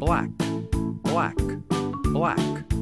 black, black, black.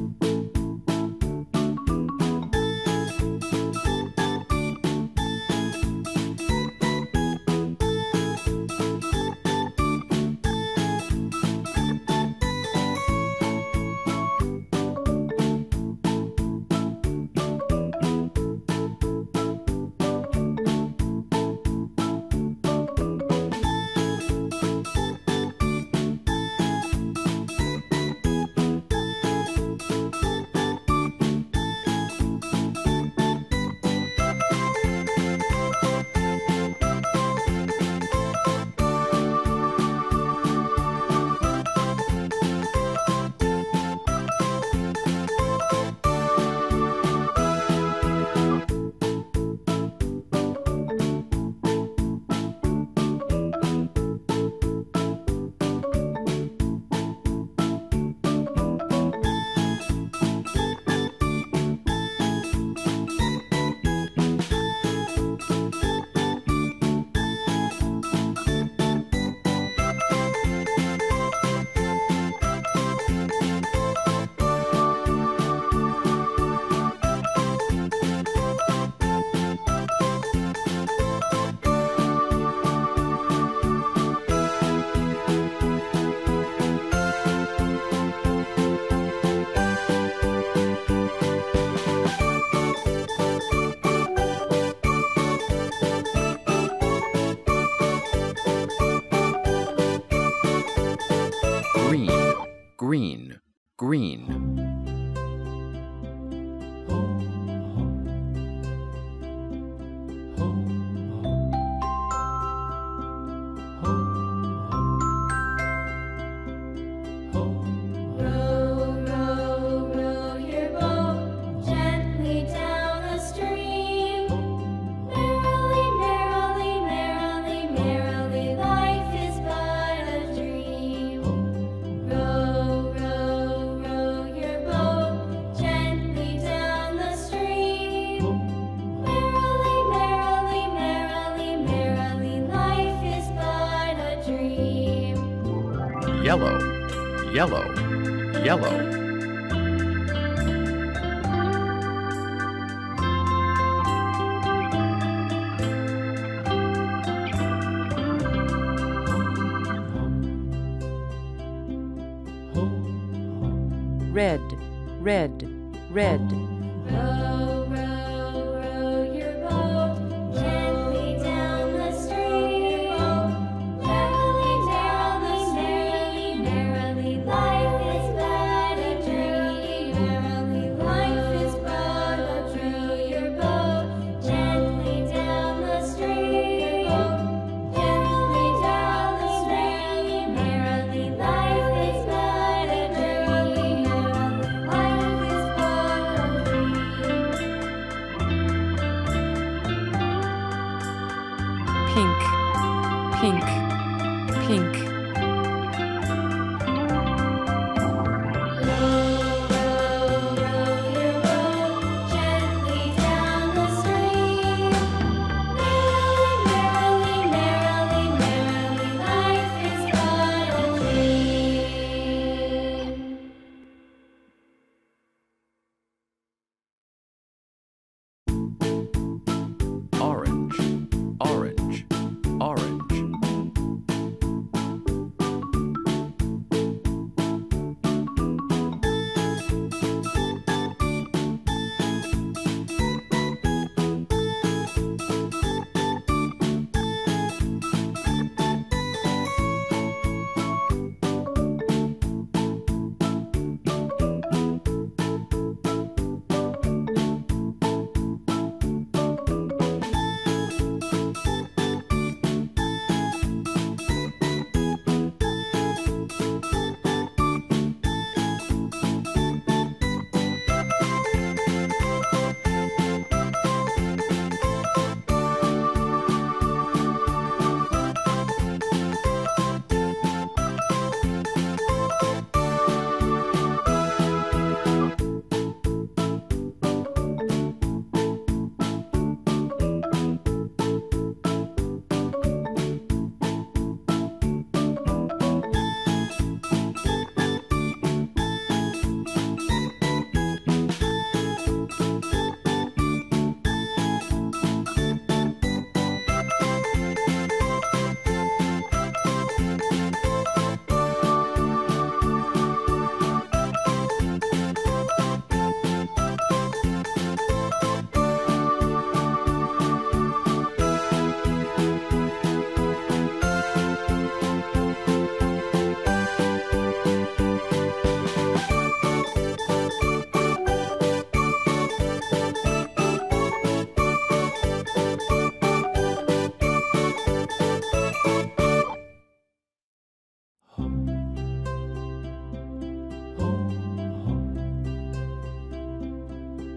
Green, green. Yellow, yellow, yellow. Red, red, red. Row, row, row your boat gently down the stream. Merrily, merrily, merrily, life is but a dream. Merrily, life is but a dream. Row your boat gently down the stream. Gently down the stream. Merrily, life is but a dream. Merrily, life is but a dream.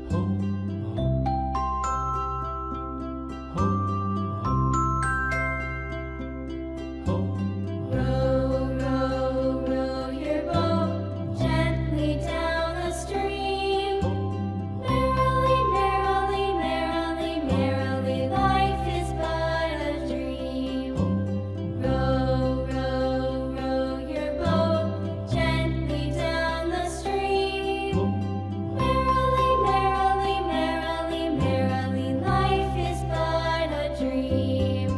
Row, row, row your boat gently down the stream. Merrily, merrily, merrily, merrily, life is but a dream. Row, row, row your boat gently down the stream. Merrily, merrily, merrily, merrily, life is but a dream.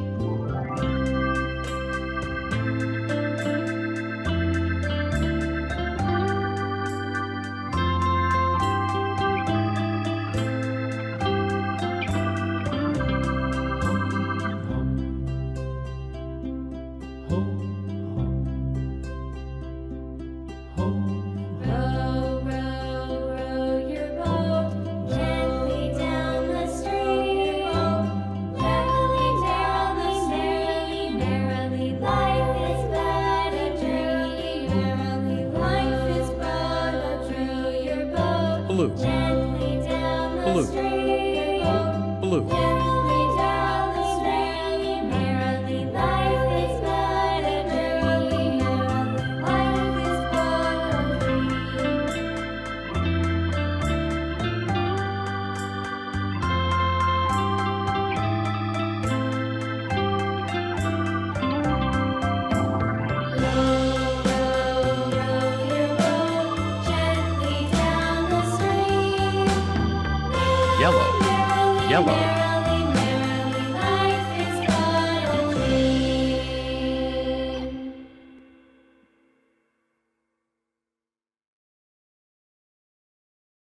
Row, row, row your boat gently down the stream. Merrily, merrily, merrily, life is but a dream. Merrily, life is but a dream. Your boat Blue. gently down the Blue. stream. Blue. Merrily down the stream. Merrily, life is but a dream. Merrily, life is but a dream. Row, row, row your boat gently down the stream. Yellow. Merrily, Yellow. merrily,